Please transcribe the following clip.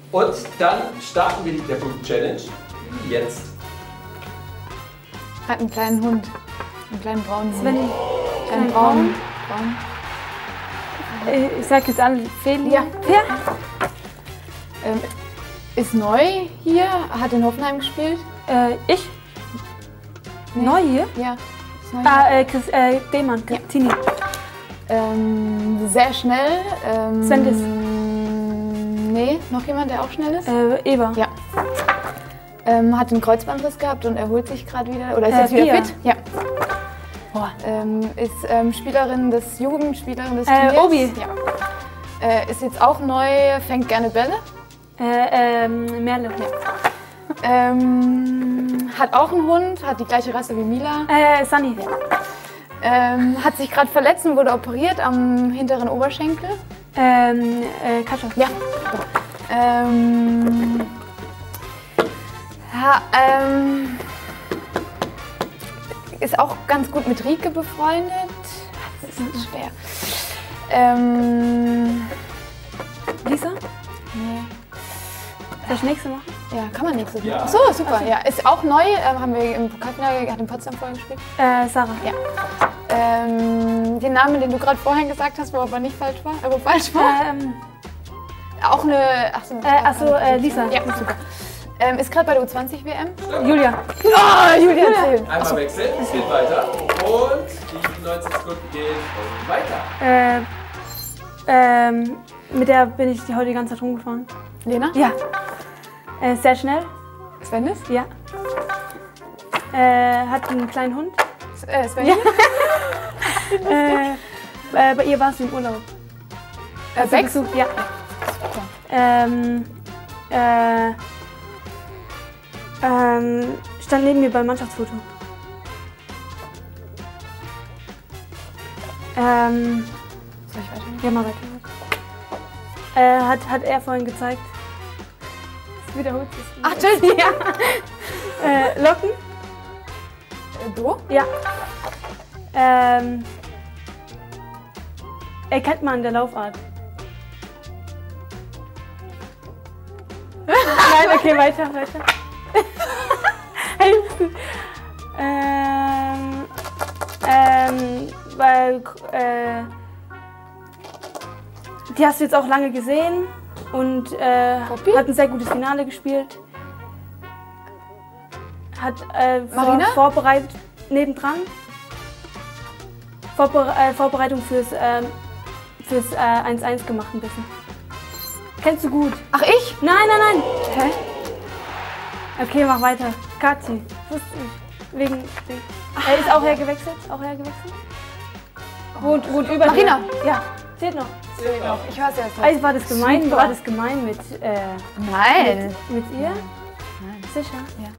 Und dann starten wir die Punkt-Challenge. Jetzt. Hat einen kleinen Hund. Einen kleinen braunen Hund. Svenny. Kleinen braun. Ich sag jetzt alle Feli. Ja. Ist neu hier, hat in Hoffenheim gespielt. Ich? Nee. Neu hier? Ja. Ist neu hier. Chris, Demann, Tini. Sehr schnell. Sendis. Nee, noch jemand, der auch schnell ist? Eva. Ja. Hat einen Kreuzbandriss gehabt und erholt sich gerade wieder. Oder ist jetzt wieder Pia. fit? Ja. Boah. Ist Jugendspielerin des Turniers. Obi. Ja. Ist jetzt auch neu, fängt gerne Bälle. Merle. Ja. Hat auch einen Hund, hat die gleiche Rasse wie Mila. Sunny. Hat sich gerade verletzt und wurde operiert am hinteren Oberschenkel. Katja. Ja. Ist auch ganz gut mit Rike befreundet. Das ist schwer. Lisa? Nee. Soll ich nächste machen? Ja, kann man nichts so Ja. Ach so, super. Ja, ist auch neu. Haben wir im Pokalfinale, hat in Potsdam vorher gespielt. Sarah. Ja. Den Namen, den du gerade vorhin gesagt hast, wo aber nicht falsch war. Wo falsch war. Auch eine. Lisa. Ja, super. Ist gerade bei der U20-WM. Julia. Oh, Julia erzählen. Einmal wechseln, es geht weiter. Und die 90 Sekunden gehen weiter. Mit der bin ich heute die ganze Zeit rumgefahren. Lena? Ja. Sehr schnell. Svennis? Ja. Hat einen kleinen Hund. Svennis? Bei ihr war es im Urlaub. Bex? Ja. Stand neben mir beim Mannschaftsfoto. Soll ich weitermachen? Ja, mal weiter. Hat er vorhin gezeigt. Das wiederholt sich. Ach, tschüss. Ja. Locken? Du? Ja. Erkennt man an der Laufart. Nein, okay, weiter. Hey, weil die hast du jetzt auch lange gesehen und hat ein sehr gutes Finale gespielt. Hat Marina? vorbereitet nebendran. Vorbereitung fürs 1-1 gemacht ein bisschen. Kennst du gut? Ach, ich? Nein. Hä? Okay, mach weiter. Kathi. Wusste ich. Wegen. Er ist auch hergewechselt? Wohnt über Marina? dir. Ja, zählt noch. Ich höre es erst Also war das gemein? Super. War das gemein mit Nein. mit ihr? Nein. Sicher? Ja.